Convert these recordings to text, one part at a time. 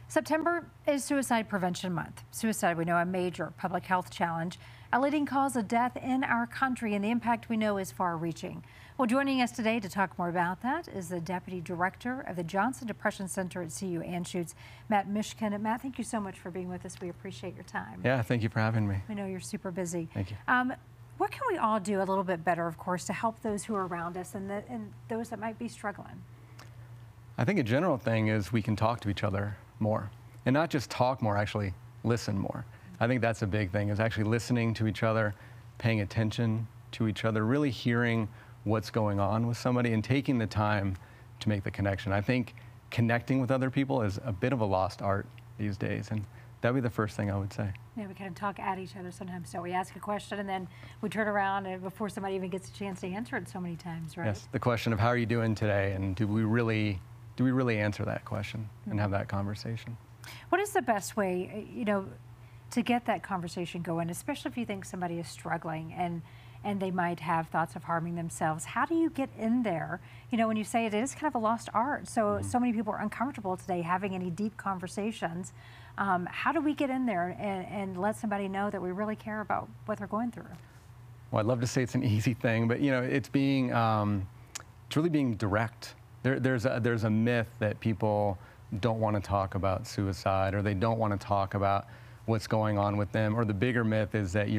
September is Suicide Prevention Month. Suicide, we know, a major public health challenge, a leading cause of death in our country, and the impact we know is far-reaching. Well, joining us today to talk more about that is the Deputy Director of the Johnson Depression Center at CU Anschutz, Matt Mishkin. Matt, thank you so much for being with us. We appreciate your time. Yeah, thank you for having me. We know you're super busy. Thank you. What can we all do a little bit better, of course, to help those who are around us and those that might be struggling? I think a general thing is we can talk to each other more. And not just talk more, actually listen more. I think that's a big thing, is actually listening to each other, paying attention to each other, really hearing what's going on with somebody and taking the time to make the connection. I think connecting with other people is a bit of a lost art these days, and that'd be the first thing I would say. Yeah, we kind of talk at each other sometimes, so we ask a question and then we turn around and before somebody even gets a chance to answer it so many times, right? Yes, the question of how are you doing today, and do we really answer that question and have that conversation? What is the best way, to get that conversation going, especially if you think somebody is struggling and they might have thoughts of harming themselves? How do you get in there? When you say it is kind of a lost art, so many people are uncomfortable today having any deep conversations. How do we get in there and let somebody know that we really care about what they're going through? Well, I'd love to say it's an easy thing, but it's really being direct. There's a myth that people don't want to talk about suicide, or they don't want to talk about what's going on with them, or the bigger myth is that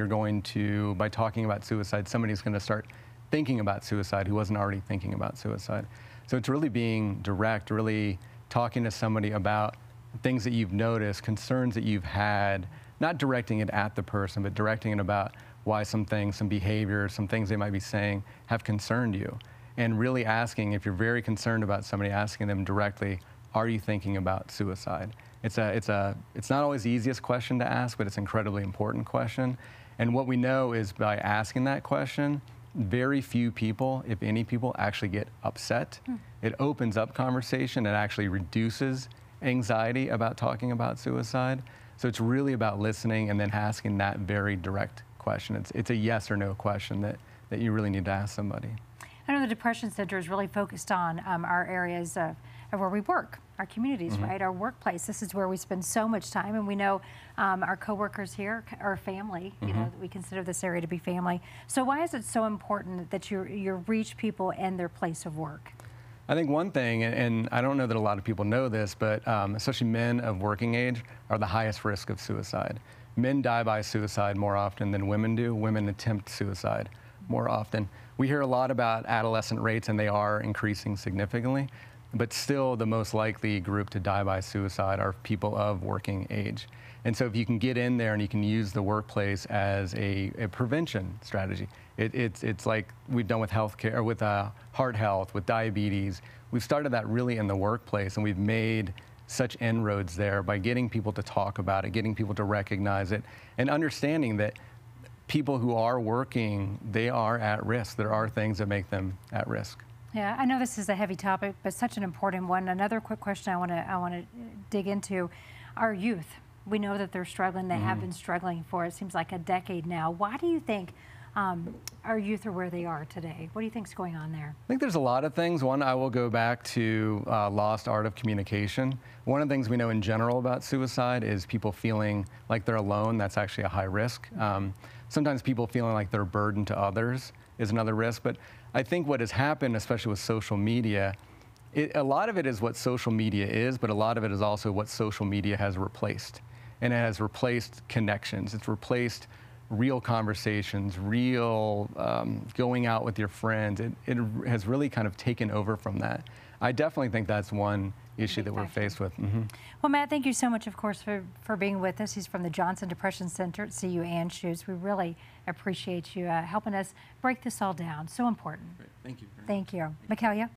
by talking about suicide, somebody's going to start thinking about suicide who wasn't already thinking about suicide. So it's really being direct, really talking to somebody about things that you've noticed, concerns that you've had, not directing it at the person, but directing it about why some things, some behaviors, some things they might be saying have concerned you. And really asking, if you're very concerned about somebody, asking them directly, are you thinking about suicide? It's not always the easiest question to ask, but it's an incredibly important question. And what we know is by asking that question, very few people, if any people, actually get upset. It opens up conversation. It actually reduces anxiety about talking about suicide. So it's really about listening and then asking that very direct question. It's a yes or no question that you really need to ask somebody. I know the Depression Center is really focused on our areas of where we work, our communities, right? Our workplace. This is where we spend so much time, and we know our coworkers here are family. That we consider this area to be family. So why is it so important that you reach people in their place of work? I think one thing, and I don't know that a lot of people know this, but especially men of working age are the highest risk of suicide. Men die by suicide more often than women do. Women attempt suicide more often. We hear a lot about adolescent rates, and they are increasing significantly, but still the most likely group to die by suicide are people of working age. And so if you can get in there and you can use the workplace as a prevention strategy, it's like we've done with healthcare, with heart health, with diabetes. We've started that really in the workplace, and we've made such inroads there by getting people to talk about it, getting people to recognize it, and understanding that people who are working, they are at risk. There are things that make them at risk. Yeah, I know this is a heavy topic, but such an important one. Another quick question I want to dig into: our youth. We know that they're struggling. They have been struggling for, it seems like, a decade now. Why do you think our youth are where they are today? What do you think is going on there? I think there's a lot of things. One, I will go back to lost art of communication. One of the things we know in general about suicide is people feeling like they're alone. That's actually a high risk. Sometimes people feeling like they're a burden to others is another risk. But I think what has happened, especially with social media, a lot of it is what social media is, but a lot of it is also what social media has replaced. And it has replaced connections. It's replaced real conversations, real going out with your friends. It has really kind of taken over from that. I definitely think that's one issue that we're faced with. Well, Matt, thank you so much, of course, for being with us. He's from the Johnson Depression Center at CU Anschutz. We really appreciate you helping us break this all down. So important. Great. Thank you. Thank you. Mikaela?